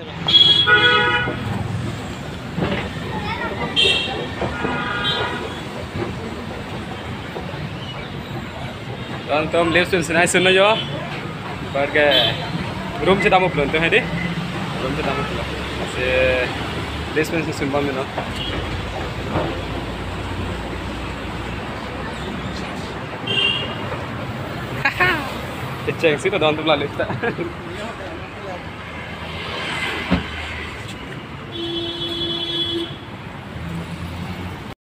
Tom lives in Sinai Suno jo, pergi room kita mau pulang tuh hari, room kita mau pulang, masih lives in Sumbang itu. Ceng sih tuh dalam tuh lalu kita.